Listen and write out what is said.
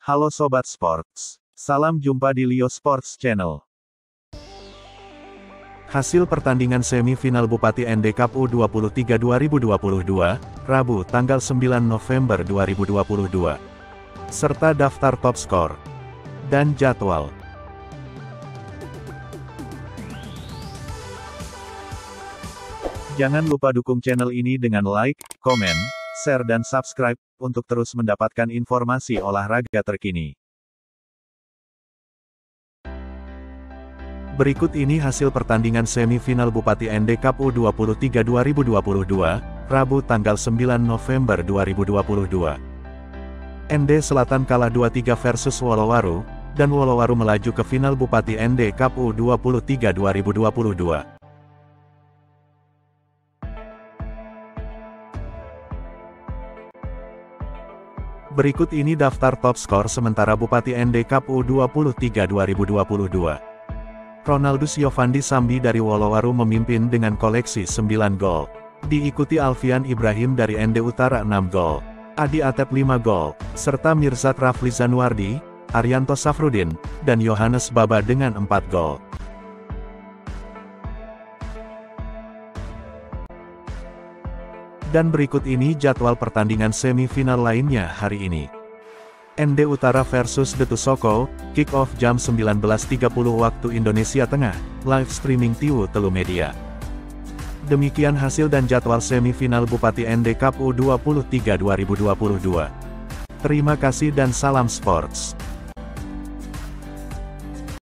Halo Sobat Sports. Salam jumpa di Lio Sports Channel. Hasil pertandingan semifinal Bupati ND Cup U23 2022, Rabu, tanggal 9 November 2022. Serta daftar top skor dan jadwal. Jangan lupa dukung channel ini dengan like, komen, share dan subscribe, untuk terus mendapatkan informasi olahraga terkini. Berikut ini hasil pertandingan semifinal Bupati ND Cup U23 2022, Rabu tanggal 9 November 2022. ND Selatan kalah 2-3 versus Wolowaru, dan Wolowaru melaju ke final Bupati ND Cup U23 2022. Berikut ini daftar top skor sementara Bupati ND Cup U23 2022. Ronaldus Yovandi Sambi dari Wolowaru memimpin dengan koleksi 9 gol. Diikuti Alfian Ibrahim dari ND Utara 6 gol. Adi Atep 5 gol, serta Mirzat Rafli Zanuardi, Arianto Safrudin, dan Yohanes Baba dengan 4 gol. Dan berikut ini jadwal pertandingan semifinal lainnya hari ini. ND Utara versus Detusoko, kick-off jam 19.30 waktu Indonesia Tengah, live streaming Tiwu Telumedia. Demikian hasil dan jadwal semifinal Bupati ND Cup U23 2022. Terima kasih dan salam sports.